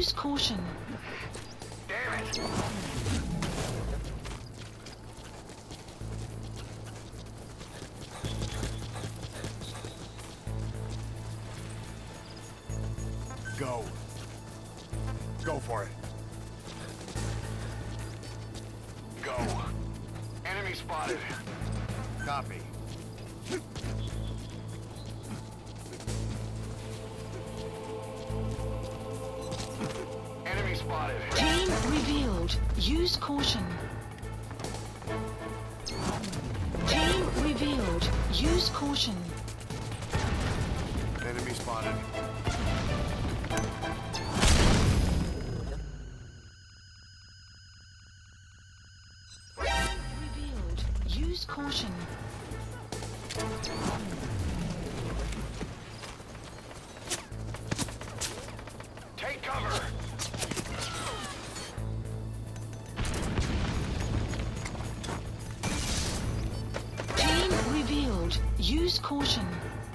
Use caution. Damn it! Go. Go for it. Go. Enemy spotted. Copy. Enemy spotted. Team revealed. Use caution. Team revealed. Use caution. Enemy spotted. Revealed. Use caution. Take cover. Team revealed. Use caution.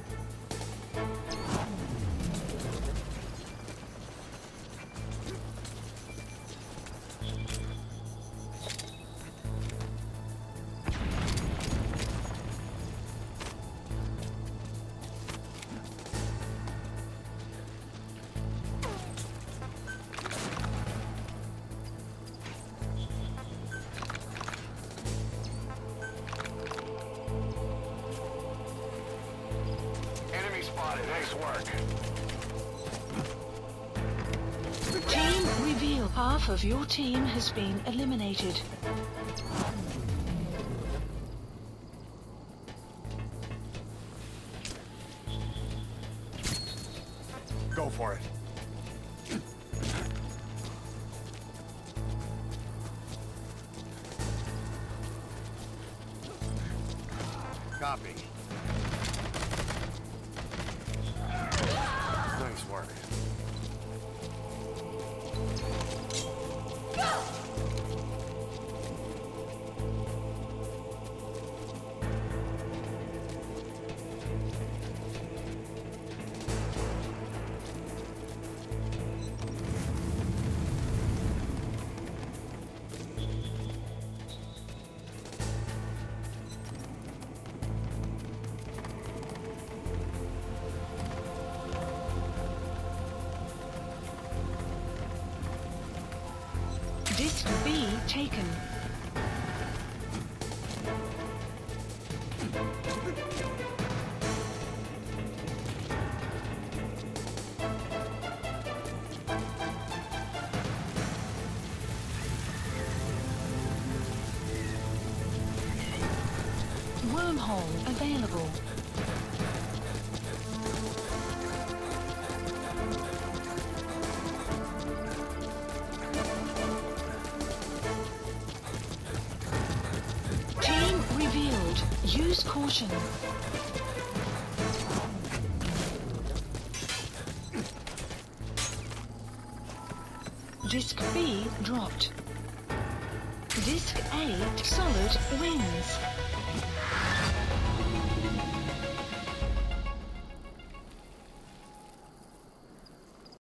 Enemy spotted. Nice work. Team reveal. Half of your team has been eliminated. Go for it. Copy. Nice work. Disc B taken. Wormhole available. Team revealed. Use caution. Disc B dropped. Disc A solid wins.